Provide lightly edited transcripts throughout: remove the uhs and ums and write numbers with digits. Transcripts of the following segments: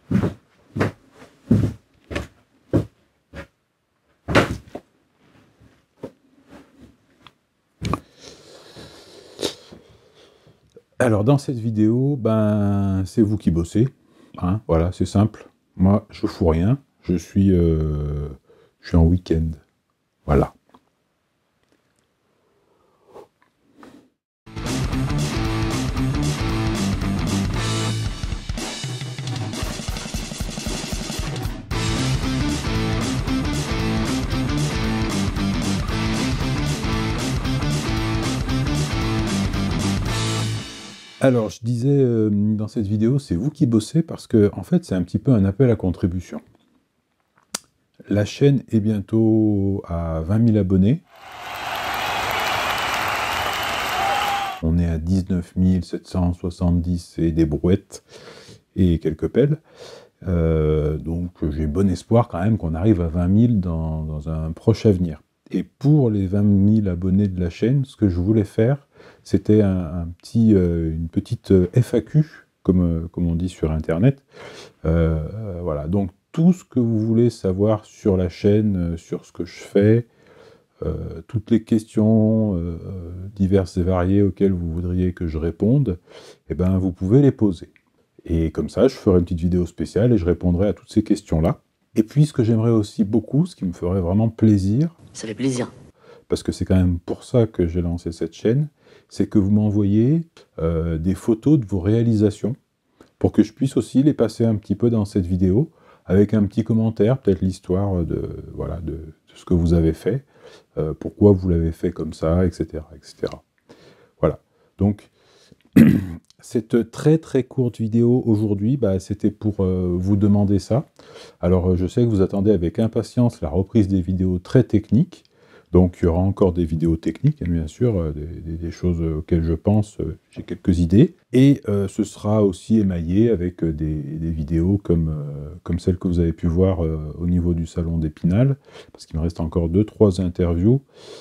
Alors dans cette vidéo, ben c'est vous qui bossez, hein, voilà, c'est simple. Moi, je fous rien, je suis en week-end, voilà. Alors, je disais dans cette vidéo, c'est vous qui bossez parce que, en fait, c'est un petit peu un appel à contribution. La chaîne est bientôt à 20 000 abonnés. On est à 19 770 et des brouettes et quelques pelles. Donc, j'ai bon espoir quand même qu'on arrive à 20 000 dans un proche avenir. Et pour les 20 000 abonnés de la chaîne, ce que je voulais faire, c'était une petite FAQ, comme on dit sur Internet. Voilà, donc tout ce que vous voulez savoir sur la chaîne, sur ce que je fais, toutes les questions diverses et variées auxquelles vous voudriez que je réponde, eh ben, vous pouvez les poser. Et comme ça, je ferai une petite vidéo spéciale et je répondrai à toutes ces questions-là. Et puis, ce que j'aimerais aussi beaucoup, ce qui me ferait vraiment plaisir... Ça fait plaisir. Parce que c'est quand même pour ça que j'ai lancé cette chaîne, c'est que vous m'envoyez des photos de vos réalisations, pour que je puisse aussi les passer un petit peu dans cette vidéo, avec un petit commentaire, peut-être l'histoire de ce que vous avez fait, pourquoi vous l'avez fait comme ça, etc., etc. Voilà. Donc, cette très très courte vidéo aujourd'hui, bah, c'était pour vous demander ça. Alors, je sais que vous attendez avec impatience la reprise des vidéos très techniques. Donc, il y aura encore des vidéos techniques, hein, bien sûr, des choses auxquelles je pense, j'ai quelques idées. Et ce sera aussi émaillé avec des vidéos comme celle que vous avez pu voir au niveau du salon d'Épinal, parce qu'il me reste encore 2-3 interviews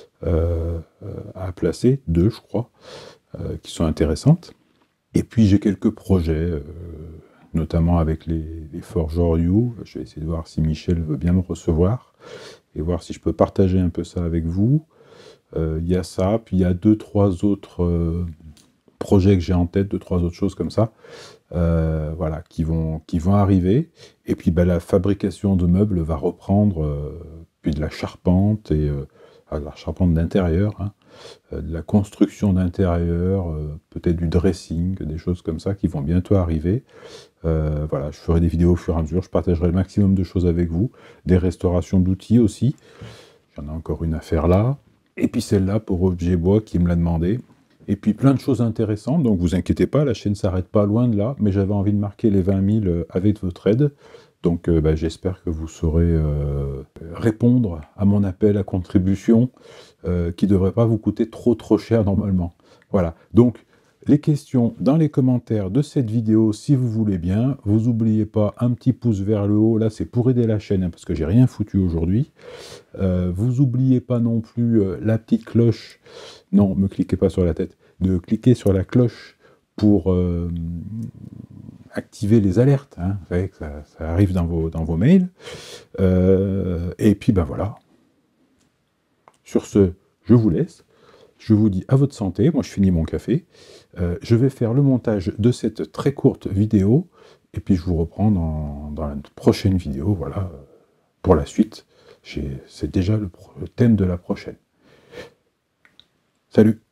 à placer, 2 je crois, qui sont intéressantes. Et puis j'ai quelques projets, notamment avec les Forgeors You. Je vais essayer de voir si Michel veut bien me recevoir, et voir si je peux partager un peu ça avec vous. Il y a ça, puis il y a 2-3 autres projets que j'ai en tête, 2-3 autres choses comme ça, voilà, qui vont arriver. Et puis ben, la fabrication de meubles va reprendre, puis de la charpente, et de la charpente d'intérieur, hein, de la construction d'intérieur, peut-être du dressing, des choses comme ça qui vont bientôt arriver. Voilà, je ferai des vidéos au fur et à mesure, je partagerai le maximum de choses avec vous, des restaurations d'outils aussi, j'en ai encore une à faire là, et puis celle-là pour Objet Bois qui me l'a demandé, et puis plein de choses intéressantes, donc vous inquiétez pas, la chaîne s'arrête pas loin de là, mais j'avais envie de marquer les 20 000 avec votre aide, donc bah, j'espère que vous saurez répondre à mon appel à contribution, qui ne devrait pas vous coûter trop cher normalement. Voilà, donc les questions dans les commentaires de cette vidéo, si vous voulez bien. Vous n'oubliez pas un petit pouce vers le haut, là c'est pour aider la chaîne, hein, parce que j'ai rien foutu aujourd'hui. Vous n'oubliez pas non plus la petite cloche, non, me cliquez pas sur la tête, de cliquer sur la cloche pour activer les alertes, hein. Vous savez que ça arrive dans vos mails. Et puis ben voilà. Sur ce, je vous laisse. Je vous dis à votre santé, moi je finis mon café. Je vais faire le montage de cette très courte vidéo, et puis je vous reprends dans la prochaine vidéo, voilà, pour la suite. C'est déjà le thème de la prochaine. Salut!